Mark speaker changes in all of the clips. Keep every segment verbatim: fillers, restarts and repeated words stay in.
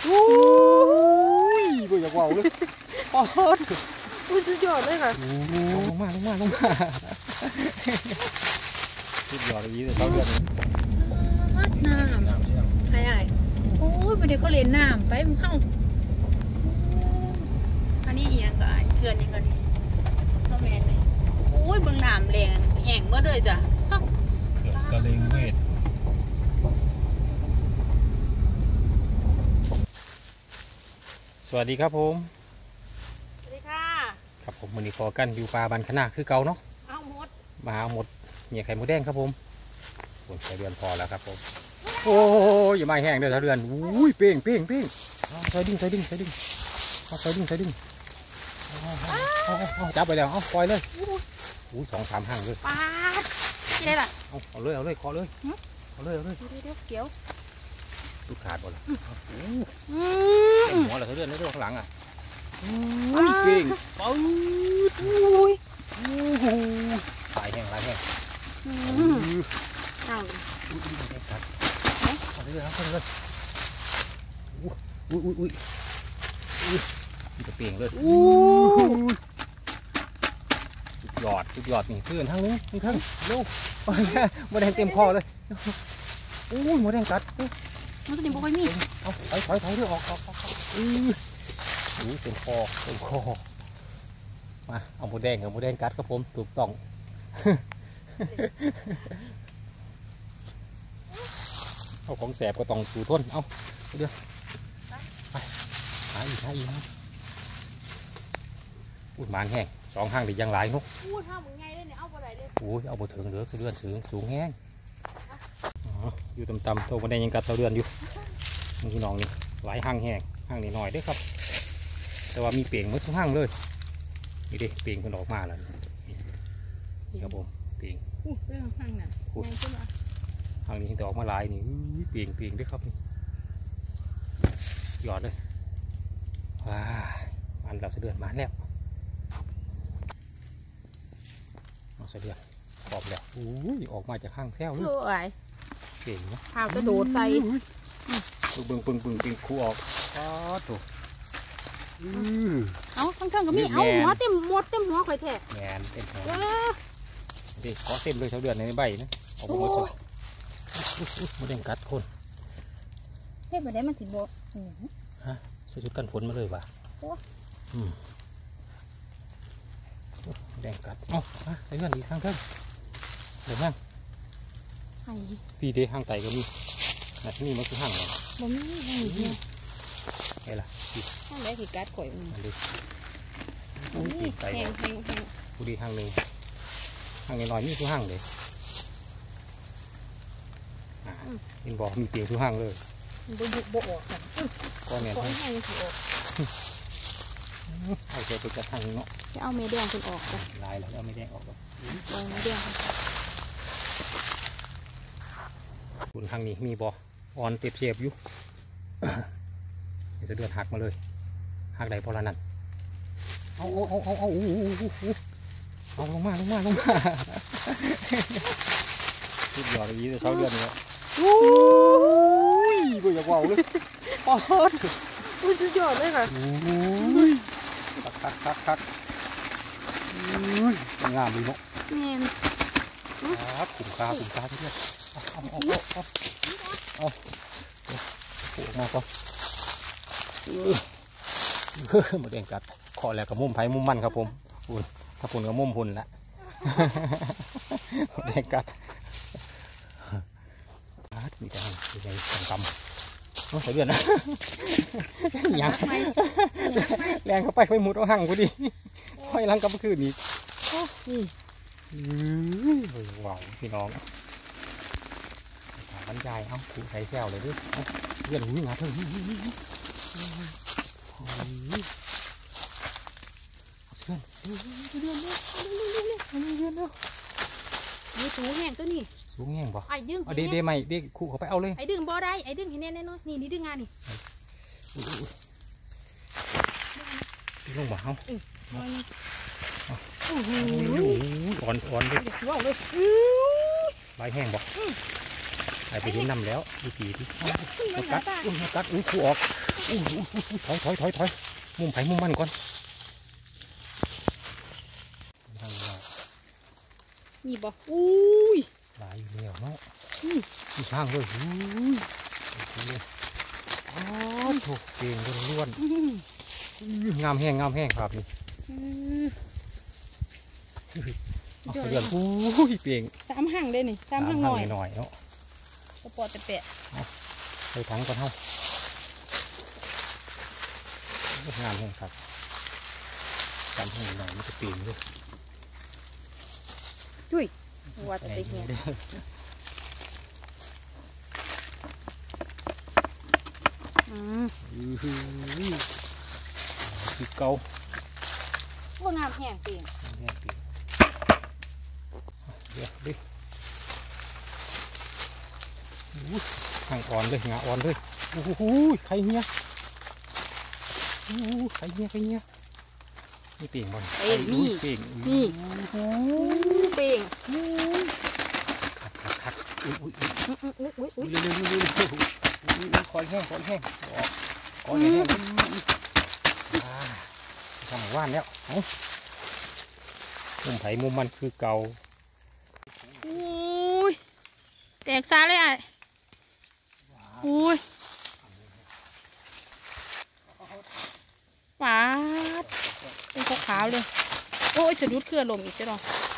Speaker 1: โอ้ยบ่อยากว่าวเลยปอด
Speaker 2: อุ้ยสุดยอดเลยค่ะ
Speaker 1: ลงมาลงมาลงมาสุดยอดเลยยี่สิบเก้าเดือน
Speaker 2: น้ำใช่ใช่โอ้ยประเดี๋ยวเขาเล่นน้ำไปมึงเข้าอันนี้เอียงก็เขื่อนยังไงนี่ก็แมนเลยโอ้ยเบื้องน้ำแรงแห้งเมื่อเลยจ้ะ
Speaker 1: เขื่อนกะเลงเวทสวัสดีครับผม
Speaker 2: สวัสดีค่ะ
Speaker 1: ครับผมวันนี้พอกันอยู่ปลาบันขนาคือเก่าเนาะ
Speaker 2: เอาหมด
Speaker 1: มาเอาหมดเนี่ยไข่มดแดงครับผมฝนใส่เดือนพอแล้วครับผมโอ้ยอย่ามาแห้งเลยเท่าเดือนอุ้ยเป้งเป้งเป้งใส่ดิ้งใส่ดิ้งใส่ดิ้งเอาใส่ดิ้งใส่ดิ้งเอาจับไปแล้วเอาปล่อยเลยอุ้ยสองสามห้างเลย
Speaker 2: ปาดที่ไหนล่ะ
Speaker 1: เอาเอาเลยเอาเลยขอเลยเอาเลยเอาเลย
Speaker 2: เดี๋ยวเดี๋ยวเขียว
Speaker 1: ลูกขาดหมดเลยหัวเลยเท่าเดือนนี่ตัวข้างหลังอ่ะเป้งปื๊ด
Speaker 2: อุ้ย
Speaker 1: ลายแห้งลายแห้ง
Speaker 2: เอา
Speaker 1: อุ้ยอุ้ยอุ้ยกัดเอาเลยเอาเลยอุ้ยอุ้ยอุ้ยอุ้ยมันจะเปลี่ยนเลยสุดยอดสุดยอดนี่เพื่อนทั้งนี้ทั้งทั้งลูกหมดแดงเต็มคอเลยอุ้ยหมดแดงกัด
Speaker 2: มันจะดิ่งบ่อยมี
Speaker 1: เอาถอยถอยถอยเรื่อออกออกออกอุ้ยอุ้ยเต็มคอเต็มคอมาเอาหมดแดงเอาหมดแดงกัดครับผมถูกต้องเอาของแสบก็ต้องสูทนเอาเดี๋ยวไปหาอีกหาอีกนะอุ้ยหมางแห้งสองห้างดิยังหลายนก
Speaker 2: อุ้ยห้างมึงไงเลยเนี่ยเอาอะไรเลย
Speaker 1: อุ้ยเอาบะเถิงเดือดเดือนสูงสูงแห้งอยู่ต่ำๆโตบันไดยังกัดเดือนอยู่พี่น้องนี่หลายห้างแห้งห้างนี่หน่อยได้ครับแต่ว่ามีเปล่งมืดทุกห้างเลยนี่ดิเปล่งมันออกมาแล้วนี่ครับผมเปล่ง
Speaker 2: อุ้ยเรื่องห้างน่ะไงขึ้นมา
Speaker 1: ทางนี้จะออกมาลายนี่เปลี่ยนเปลี่ยนด้วยครับนี่หยอดเลยว้ามันเราเสดือนมาแล้วเอาเสดือนขอบแล้วอู้ยออกมาจากข้างแถวเลยเก่งนะ
Speaker 2: ข้าวกระโดดใส่
Speaker 1: ปึ้งปึ้งปึ้งปึ้งปึ้งคู่ออกอ๋อตัว
Speaker 2: เอาทั้งทั้งก็มีเอาหัวเต็มหมดเต็มหัวข่อยแทะ
Speaker 1: แงนเต็มหัวดิขอเต็มเลยเสดือนในใบนะออกมาหมดเลยมันเด้งกัดคน
Speaker 2: เฮ้ยมันได้มันสิบ
Speaker 1: ฮะใส่ชุดกันฝนมาเลยว่ะอืมแดงกัดเอ้าใส่เงื่อนอีกข้างเทิงเดี๋ยวนั่งพี่เด้ห้างไตก็มีนะที่นี่มันคือห้างอะไร
Speaker 2: บ่มีห้างเดียว
Speaker 1: ไงล่ะ
Speaker 2: ห้างไหนสิกัดข่อยมัน
Speaker 1: ดูปีกไตแห้งแห้งแห้งกูดีห้างหนึ่งห้างน้อยนี่คือห้างเลยเห็นบอกมีเตียงทุกห้างเลย
Speaker 2: บุบบุบออก
Speaker 1: ก้อนเนี่ย
Speaker 2: ก้อนแห้งสิออก
Speaker 1: เอาใจไปจะทางเนาะ
Speaker 2: จะเอาเมแดงคุณออกกัน
Speaker 1: ลายแล้วเอาไม่แดงออกแล้ว
Speaker 2: เอาเมแดง
Speaker 1: คุณทางนี้มีบ่ออ่อนเตียบเสียบอยู่จะเดือดหักมาเลยหักใดพอละนั่นเอาเอาเอาเอาเอาเอาลงมาลงมาลงมาสุดยอดเลยยี่สิบเก้าเดือนเลยโอ้ยบ่อยากว่าวเลยปอด
Speaker 2: อุ้ยสุดยอดเลยค่ะ
Speaker 1: โอ้ยคักคักคักคักงามดีเนาะ
Speaker 2: แม่น
Speaker 1: ครับขุ่มคาขุ่มคาที่นี่เอาเอาเอาเอาเอาปวดมากก่อนมาแดงกัดคอแล้วกับมุมไผ่มุมมันครับผมปุ่นถ้าปุ่นกับมุมหุ่นละแดงกัดมีแต่มีแต่ต่ำต้องใส่เดือนนะยังแรงเข้าไปไปมุดเอาหั่งกูดิค่อยล้างกับเมื่อคืนนี้ว้าวพี่น้องบรรยายเอาขู่ใส่แซวเลยด้วยเดือนหูงาเถอะเดือนเดือนเดือนเดือนเนาะ
Speaker 2: มีตัวแห้งตัวนี้
Speaker 1: ลุงแง่งบ่
Speaker 2: ไอ้ดึง
Speaker 1: เอาเดเดใหม่เดขู่เขาไปเอาเลย
Speaker 2: ไอ้ดึงบ่ได้ไอ้ดึงเห็นแน่แน่นอนนี่นี่ดึงงานนี่
Speaker 1: ลงบ่เอา
Speaker 2: โอ้โห
Speaker 1: อ่อนอ่อนเลย
Speaker 2: ว้าวเลย
Speaker 1: ใบแห้งบ่ไอ้ไปเห็นนำแล้วดูผีที่มากัดอุ้ยมากัดอุ้ยขู่ออกอุ้ยถอยถอยถอยถอยมุมไผ่มุมมันก่อน
Speaker 2: นี่บ่อุ้ย
Speaker 1: หลายอยู่แล้วเนาะมีช่างด้วยอุ้ยอ๋อถูกเก่งล้วนๆงามแห้งงามแห้งครับนี่เดือนอุ้ยเป่ง
Speaker 2: สามห่างได้นี่สามห่างหน่อย
Speaker 1: หน่อยเนาะ
Speaker 2: กระปอดแต่แปะ
Speaker 1: ไปถังก่อนเท่า งามแห้งครับสามห่างหน่อยมันจะปีนด้วย
Speaker 2: จุ้ยว่าจะติดเนี่ยอืม
Speaker 1: คือเกา
Speaker 2: ว่างามแห้งเปียง
Speaker 1: เดี๋ยวดิห่างอ่อนเลยงาอ่อนเลยโอ้โหใครเนี้ยโอ้ใครเนี้ยใครเนี้ยนี่เปียงบอล
Speaker 2: เอ็งนี่
Speaker 1: เปียง
Speaker 2: นี่เปียง
Speaker 1: ขัดขัดอุ้ยอุ้ยอุ้ย
Speaker 2: อุ้ยอุ้ย
Speaker 1: เร็วเร็วเร็วเร็วคอยแห้งคอยแห้งคอยแห้งทำว่านแล้วเอามุมไผ่มุมมันคือเก่า
Speaker 2: อุ้ยแตกซาเลยอ่ะอุ้ยหวานเป็นขาวๆเลยโอ้ยจะดูดเคลื่อนลมอีกจะหรอ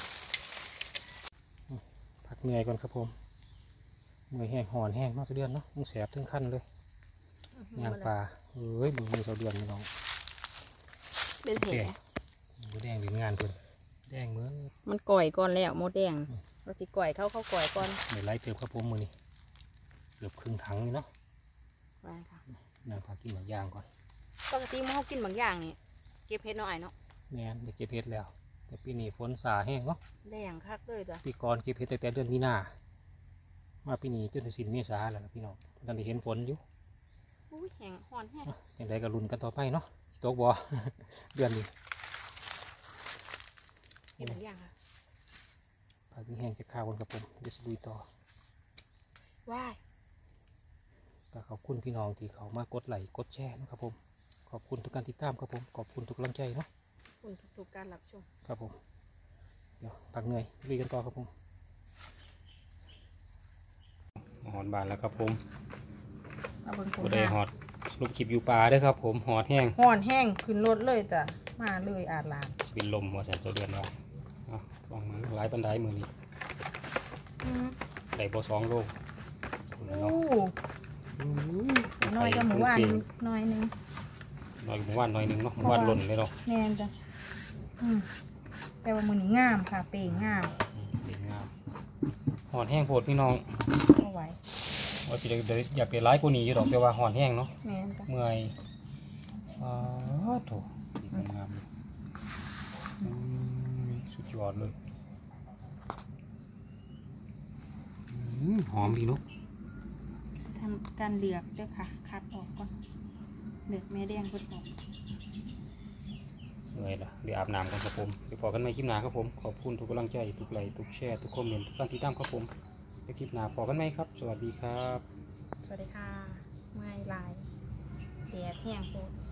Speaker 1: พักเหนื่อยก่อนครับผมเมื่อยแห้งหอนแห้งมากเสเดือนเนาะมึงแสบถึงขั้นเลยยางปลาเอ้ยมึงมือเสเดือนไม่น้อง
Speaker 2: เป็นแผล
Speaker 1: แดงหรืองานเพิ่นแดงเหมือน
Speaker 2: มันก่อยก่อนแล้วโมแดงเราสิก่อยเข้าเข้าก่อยก่อน
Speaker 1: เดี๋ยวไล่เติมครับผมมือนี่เกือบครึ่งถังนี่เนาะ
Speaker 2: ไปค่ะ
Speaker 1: นางพากินบางอย่างก่อน
Speaker 2: ปกติมันเขากินบางอย่างนี่เก็บเพชรน้อยเนาะ
Speaker 1: แม่เด็กเก็บเพชรแล้วแต่ปีนี้ฝนสาแห้งเนาะ
Speaker 2: แดงคักเลยจ้ะ
Speaker 1: ปีก่อนเก็บเพชรแต่เดือนมีนามาปีนี้จนถึงสิ้นเมษาแล้วพี่น้องตอนนี้เห็นฝนอยู่
Speaker 2: อุ้ยแห้งห่อนแห้ง
Speaker 1: อย่างไรก็ลุ้นกันต่อไปเนาะตกบ่เดือนนี้
Speaker 2: เก็บบางอย่างค่ะ
Speaker 1: ผักแห้งจะข้าวกันกับผมจะลุยต่อ
Speaker 2: ว้าย
Speaker 1: ก็ขอบคุณพี่น้องที่เขามากดไลค์กดแชร์นะครับผมขอบคุณทุกการติดตามครับผมขอบคุณทุกกำลังใจเนาะ
Speaker 2: ขอบคุณทุกการรับชม
Speaker 1: ครับผมเดี๋ยวพักเหนื่อยลุยกันต่อครับผมหอดบานแล้วครับผมก็ได้หอดสรุปคลิปอยู่ป่าด้วยครับผมหอดแห้ง
Speaker 2: หอดแห้งขึ้นรถเลยจ้ะมาเลยอาลาม
Speaker 1: บินลมหัวแสนตัวเดือนว่าลองมือหลายปันไดมือนี้ได้พอสองโล
Speaker 2: น้อยก็หมู่บ้านน้อยนึง
Speaker 1: น้อยหมู่บ้านน้อยนึงเนาะหมู่บ้านหล่นเลยเนาะ
Speaker 2: แน่นจ้ะแต่ว่ามือนี้งามค่ะเป่งงาม
Speaker 1: เป่งงามหอดแห้งโผดพี่น้อง
Speaker 2: เอาไว้
Speaker 1: ว่าจะเดี๋ยวอยากเปลี่ยนร้ายกูนี้อยู่ดอกแต่ว่าหอดแห้งเนาะเมื่อยอ๋อโถงามสุดยอดเลยหอมดีเนาะ
Speaker 2: ทำการเหลือกด้วยค่ะคัดออกก่อนเหลือกแม่แดงคนออก
Speaker 1: เหนื่อยละเดี๋ยวอาบน้ำกันครับผมไปพอกันใหม่คลิปหน้าครับผมขอบคุณทุกกำลังใจทุกไลค์ทุกแชร์ทุกคอมเมนต์ทุกการติดตามครับผมในคลิปหน้าพอกันไหมครับสวัสดีครับ
Speaker 2: สวัสดีค่ะไม่ลายแดดแห้งโคตร